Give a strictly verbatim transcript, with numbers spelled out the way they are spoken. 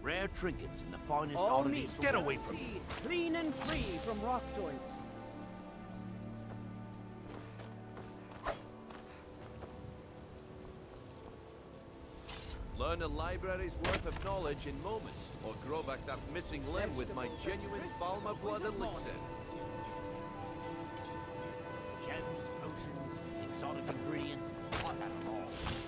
Rare trinkets and the finest All oddities. meat Get away from me! guaranteed, clean and free from rock joints. Learn a library's worth of knowledge in moments, or grow back that missing limb with my genuine Balmer blood elixir. Gems, potions, exotic ingredients, I have them all.